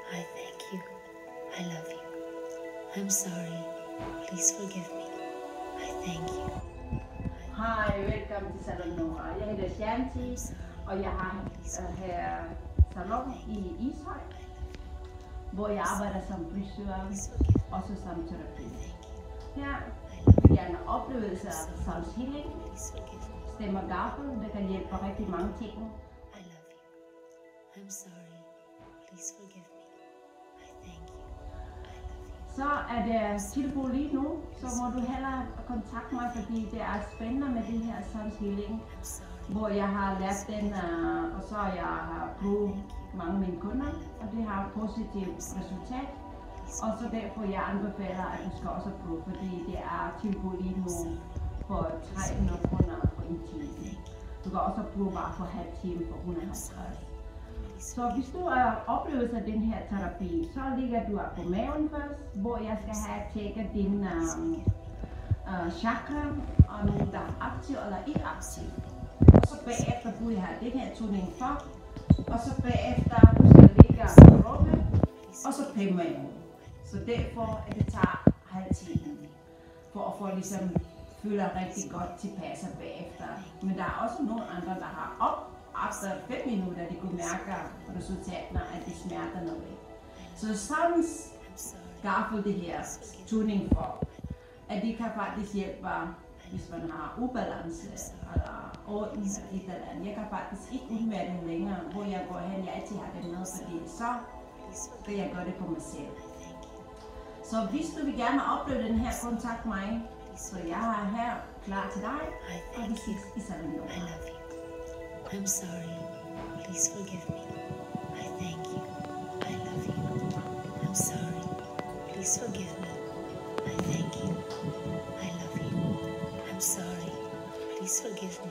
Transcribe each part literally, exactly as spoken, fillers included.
I thank you. I love you. I'm sorry. Please forgive me. I thank you. Hej, velkommen til Salon Nora. Jeg hedder Shanti, og jeg har uh, her salon i Ishøj, hvor jeg arbejder som frisør, også som terapeut. Her vil jeg gerne oplevelse af sound healing, stemmer gaffel, der kan hjælpe rigtig mange ting. I love you. I'm sorry. Please forgive me. I thank you. I love you. Så er det tilbud lige nu, så må du hellere kontakte mig, fordi det er spændende med det her sound healing, hvor jeg har lært den, og så jeg har brugt mange af mine kunder, og det har positivt resultat. Og så derfor jeg anbefaler, at du skal også prøve, fordi det er tilbud lige nu for tre hundrede kroner for en time. Du kan også bruge bare for halv time for et hundrede og halvtreds. Så hvis du er oplevelse af den her terapi, så ligger du på maven først, hvor jeg skal have tjekket din uh, uh, chakra, og nogen der er aktiv eller ikke aktiv. Og så bagefter du har den her tuning for, og så bagefter du skal ligge på ryggen, og så på maven. Så derfor at det tager halv time, for at få ligesom føle rigtig godt tilpas bagefter. Men der er også nogle andre, der har op efter fem minutter, de kunne mærke resultaterne, at de smerter noget. Så sådan gaffel det her tuning for, at de kan faktisk hjælpe, hvis man har ubalance eller orden eller et eller andet. Jeg kan faktisk ikke undvære det længere, hvor jeg går hen, jeg altid har det med, fordi så skal jeg gøre det på mig selv. Så hvis du vil gerne opleve den her, kontakt mig, så jeg er her klar til dig, og vi ses i Salon Nora. I love you. I'm sorry. Please forgive me. I thank you. I love you. I'm sorry. Please forgive me. I thank you. I love you. I'm sorry. Please forgive me.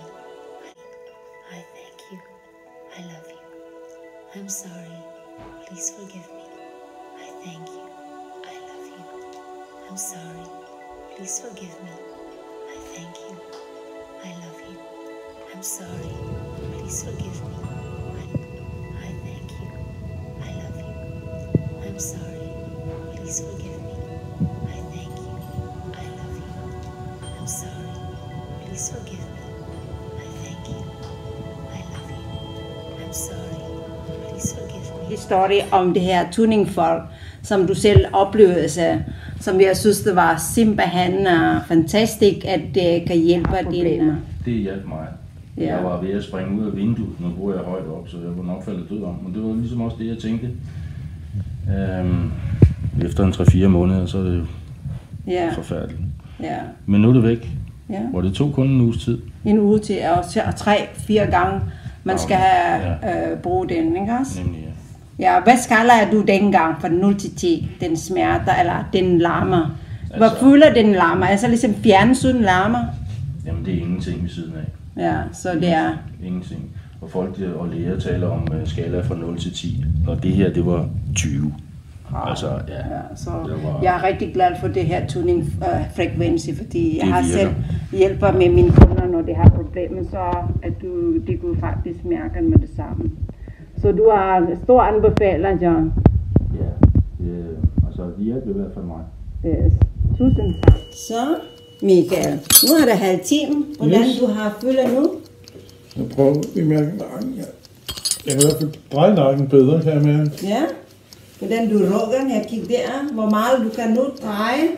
I thank you. I love you. I'm sorry. Please forgive me. I thank you. I love you. I'm sorry. Please forgive me. I thank you. I love you. I'm sorry. Please forgive me. I, I thank you. I love you. I'm sorry. Please forgive me. I thank you. I love you. I'm sorry. Please forgive me. I thank you. I love you. I'm sorry. Please forgive me. Historie om det her tuningfolk, som du selv oplevede, som jeg synes, det var simpelthen uh, fantastisk, at det kan hjælpe dine. Det hjalp mig. Ja. Jeg var ved at springe ud af vinduet, nu bor jeg højt op, så jeg var nok faldet død om. Men det var ligesom også det, jeg tænkte. Øhm, efter en tre fire måneder, så er det jo ja. forfærdeligt. Ja. Men nu er det væk. Ja. Hvor det tog kun en uges tid. En uge til, og tre-fire gange, man skal have ja. øh, bruge den, ikke også? Nemlig, ja. Ja, hvad skala er du dengang fra nul til ti? Den smerter, eller den larmer? Hvad altså, føler den larmer? Altså ligesom fjernsyn larmer? Jamen, det er ingenting ved siden af. Ja, så det er... Ingenting. Og folk og læger taler om uh, skala fra nul til ti, og det her, det var tyve. Ja, altså, ja. ja så var... jeg er rigtig glad for det her tuning-frekvens, uh, fordi jeg har selv hjælper med mine kunder, når de har problemer, så at du, de kunne faktisk mærke med det samme. Så du har stor anbefaler, John? Ja, det, altså det hjælper i hvert fald mig. Yes. Tusind tak. Så, Michael, nu er det halv time. Hvordan yes. du har følt nu? Jeg prøver at mærke nakken. Jeg kan i hvert fald dreje nakken bedre, kan jeg mærke. Ja, hvordan du rukker, jeg kigger der. Hvor meget du kan nu dreje?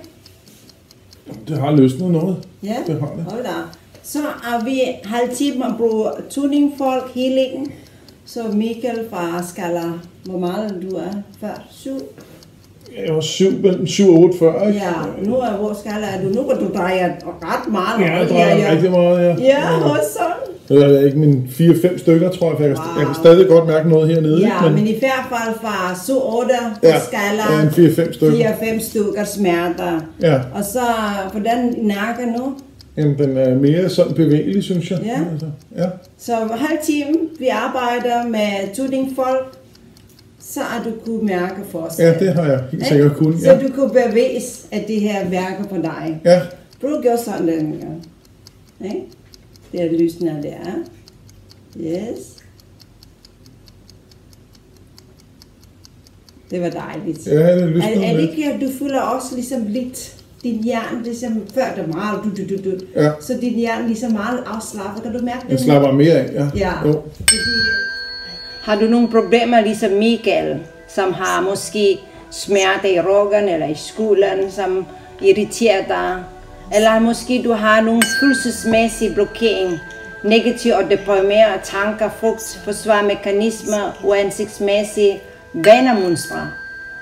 Det har løsnet noget. Ja, det har det. Hold da. Så er vi halv time at bruge tuningfolk, healing. Så Michael fra skala, hvor meget du er før? Syv? Jeg var syv, mellem syv og otte før, ikke? Ja, nu er hvor skala er du? Nu kan du dreje ret meget. Ja, jeg drejer ja, rigtig meget, ja. Ja, og sådan. Det er ikke mine fire fem stykker, tror jeg, for jeg, wow. jeg kan stadig godt mærke noget hernede. Ja, men, men i hvert fald fra syv otte ja, skala, ja, fire fem stykker. fire fem stykker smerter. Ja. Og så, hvordan nakker nu? Jamen, den er mere sådan bevægelig, synes jeg. Ja. Altså, ja. Så halv time, vi arbejder med tuningfolk, så at du kunne mærke forskel. Ja, det har jeg helt sikkert kun. Ja. Så du kunne bevæge, at det her værker på dig. Ja. Prøv at gøre sådan den gang. Okay? Det er lysende der. Yes. Det var dejligt. Ja, det er lyst Er, er det lidt. ikke, at du føler også ligesom lidt din hjerne, ligesom før der meget du, du, du, du. Ja. Så din hjerne ligesom meget afslappet. Kan du mærke det? Jeg slapper mere af, ja. Ja. Jo. Fordi, har du nogle problemer ligesom Michael, som har måske smerte i ryggen eller i skulderen, som irriterer dig? Eller måske du har nogle følelsesmæssige blokering, negative og deprimerede tanker, frygt, forsvarsmekanismer, uansigtsmæssige vanemønstre,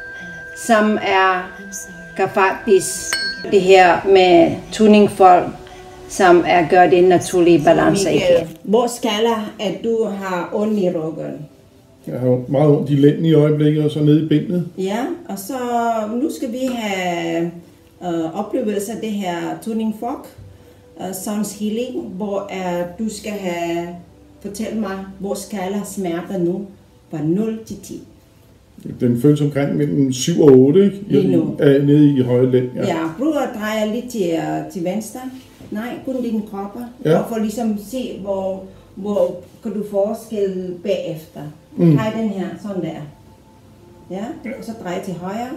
som er kan faktisk det her med tuningfolk, som er gør det naturlige balance igen. Hvor skaller at du har ondt i ryggen? Jeg har jo meget ondt i lænden i øjeblikket, og så nede i benet. Ja, og så nu skal vi have øh, oplevelse af det her tuning folk, uh, sounds healing, hvor uh, du skal have fortælle mig, hvor skala smerter nu fra nul til ti. Den føles omkring mellem syv og otte, ikke? Lige nu. I, nede i højre lænd, ja. Ja, prøv at dreje lidt til, uh, til venstre. Nej, kun dine kropper. Ja. Og for ligesom se, hvor, hvor kan du forskel bagefter. Mm. Drej den her, sådan der. Ja, og så drej til højre.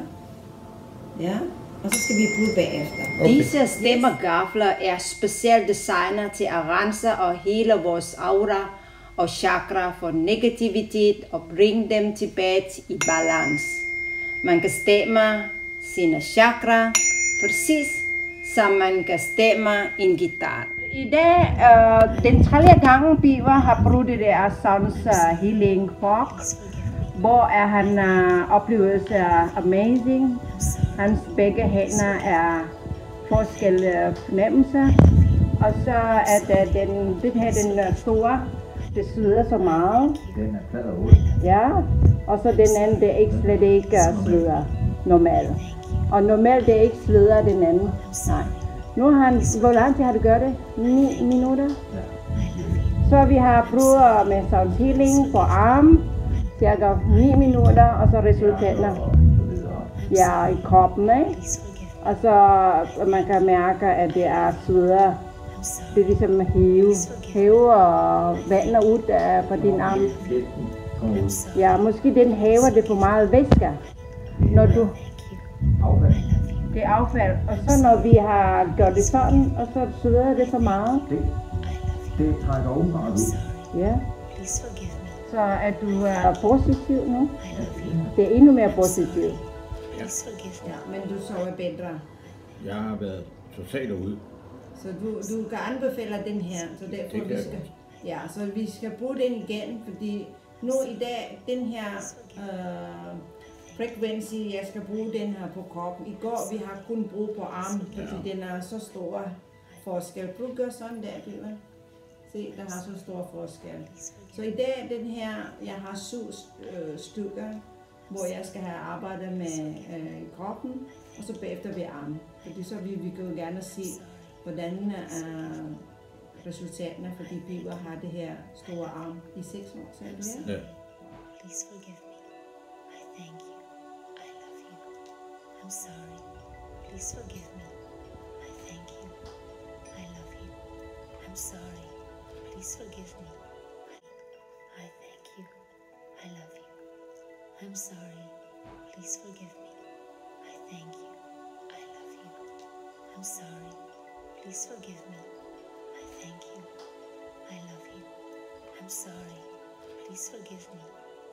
Ja, og så skal vi bruge bagefter. Okay. Disse stemmergafler er specielt designet til at rense og hele vores aura og chakra for negativitet og bringe dem tilbage i balance. Man kan stemme sine chakra præcis som man kan stemme en guitar. I dag, øh, den tredje gang Biver har brugt det der Sounds uh, Healing Folk, hvor er han uh, oplevelse er amazing. Hans begge hænder er forskellige fornemmelser. Og så er det den, det her den uh, store, det sveder så meget. Den er plader ud. Ja, og så den anden, det er ikke slet ikke uh, sveder normalt. Og normalt det er ikke sveder den anden. Nej. Nu har han, hvor lang tid har du gjort det? ni minutter? Ja. Så vi har prøvet med sound healing på arm, cirka ni minutter, og så resultaterne. Ja, i kroppen, ikke? Og så man kan mærke, at det er sveder. Det er ligesom at hæve, hæve og vandet ud fra din arm. Ja, måske den hæver det for meget væske, når du... Affald. Det er affald, og så når vi har gjort det sådan, og så sveder det så meget. Det, det trækker åbenbart ud. Ja. Så er du er positiv nu? Det er endnu mere positivt. Ja, men du sover bedre. Jeg har været totalt ude. Så du, du kan anbefale den her, så derfor Det kan vi jeg skal, ja, så vi skal bruge den igen, fordi nu i dag, den her øh, frequency, jeg skal bruge den her på kroppen. I går, vi har kun brug på armen, fordi ja. Den er så stor forskel. Prøv at gøre sådan der, Biver. Se, der har så stor forskel. Så i dag, den her, jeg har syv øh, stykker, hvor jeg skal have arbejdet med øh, kroppen, og så bagefter ved armen. Fordi så vil vi jo gerne se, hvordan er resultaterne, fordi Biver har det her store arm i seks år, så er det her? Ja. Please forgive me. I thank you. I love you. I'm sorry. Please forgive me. I thank you. I love you. I'm sorry. Please forgive me. I thank you. I love you. I'm sorry. Please forgive me. I thank you. I love you. I'm sorry. Please forgive me. I thank you. I love you. I'm sorry. Please forgive me.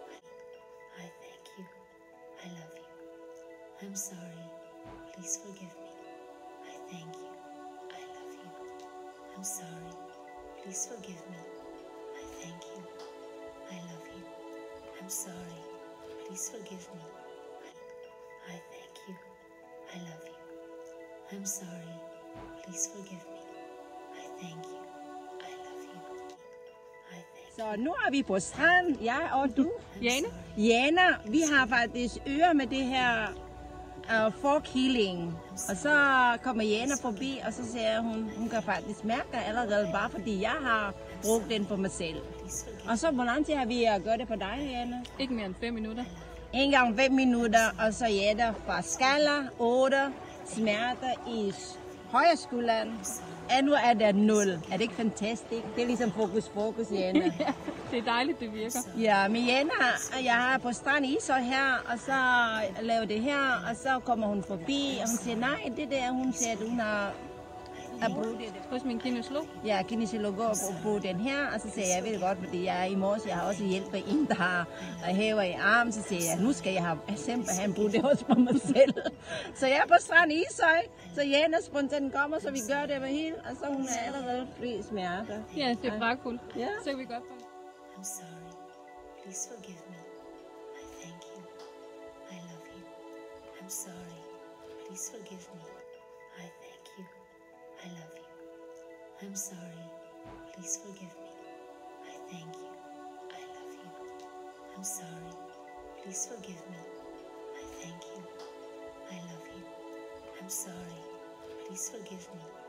I thank you. I love you. I'm sorry. Please forgive me. I thank you. I love you. I'm sorry. Please forgive me. I thank you. I love you. I'm sorry. Please forgive me. I thank you. I love you. I'm sorry. Please forgive me. I thank you. I love you. I thank Så nu er vi på strand, jeg og du. Jane? Jana, vi har faktisk øre med det her uh, folk healing. Og så kommer Jana forbi, og så siger hun, hun kan faktisk mærke det allerede, bare fordi jeg har brugt den på mig selv. Og så hvor lang tid har vi uh, gjort det på dig, Jana? Ikke mere end fem minutter. En gang fem minutter, og så Jana fra skala otte, smerter i højre skulderen, Ja, nu er der nul. Er det ikke fantastisk? Det er ligesom fokus, fokus, Jana. Ja, det er dejligt, det virker. Ja, men Jana, jeg er på strand i Ishøj her, og så laver det her, og så kommer hun forbi, og hun siger, nej, det der, hun siger, at hun har at bruge det. Hos min kinesiolog? Ja, kinesiolog og bruge den her, og så siger jeg, jeg ved det godt, fordi jeg er i morges, jeg har også hjælpet en, der har hæver i armen, så siger jeg, nu skal jeg have simpelthen bruge det også for mig selv. Så jeg er på strand i Ishøj, så Jana spontant kommer, så vi gør det med hele, og så hun er allerede fri smerte. Ja, det er pragtfuldt. Ja. Så kan vi godt få. I'm sorry. Please forgive me. I thank you. I love you. I'm sorry. Please forgive me. I thank you. I love you. I'm sorry. Please forgive me. I thank you. I love you. I'm sorry. Please forgive me. I thank you. I love you. I'm sorry. Please forgive me.